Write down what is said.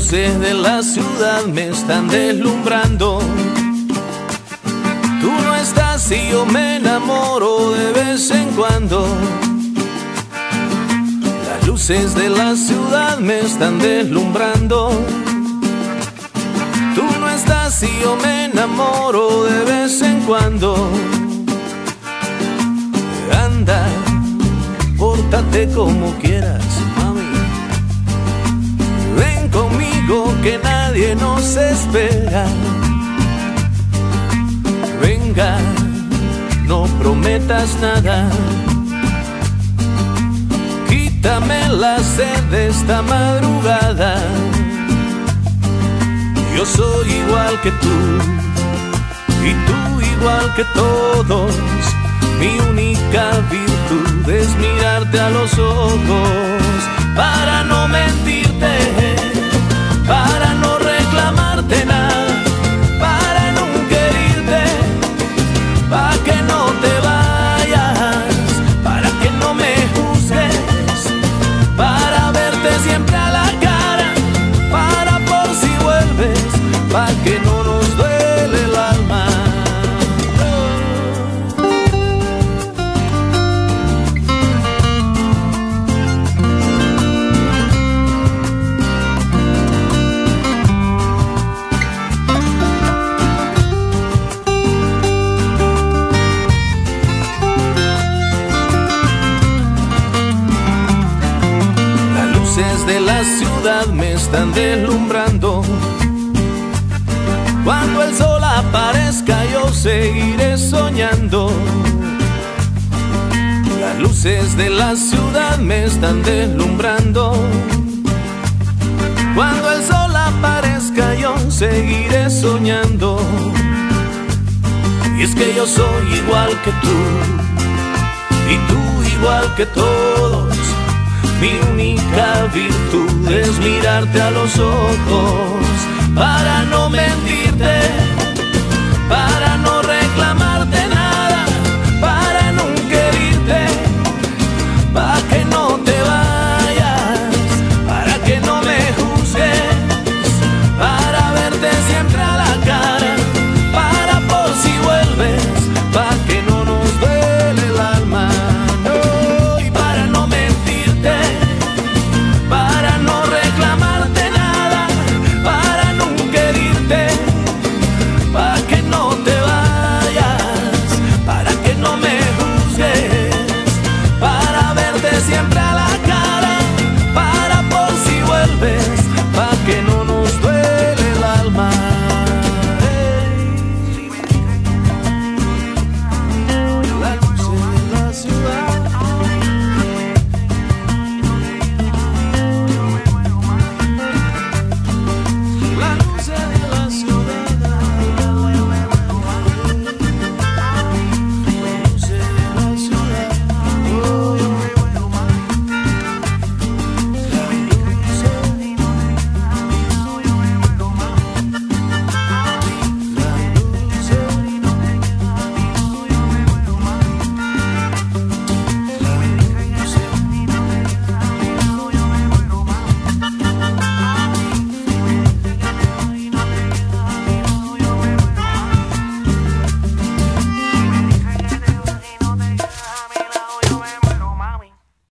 luces de la ciudad me están deslumbrando. Tú no estás y yo me enamoro de vez en cuando. Las luces de la ciudad me están deslumbrando. Tú no estás y yo me enamoro de vez en cuando. Anda, pórtate como quieras, mami. Ven conmigo que nadie nos espera. Venga, no prometas nada. Quítame la sed de esta madrugada. Yo soy igual que tú y tú igual que todos. Mi única virtud es mirarte a los ojos, para no mentirte, para no reclamarte nada, para nunca herirte, para que no te vayas, para que no me juzgues, para verte siempre a la cara, para por si vuelves, para que no nos duele el alma. De la ciudad me están deslumbrando. Cuando el sol aparezca yo seguiré soñando. Las luces de la ciudad me están deslumbrando. Cuando el sol aparezca yo seguiré soñando. Y es que yo soy igual que tú y tú igual que todos. Mi única virtud es mirarte a los ojos, para no mentir.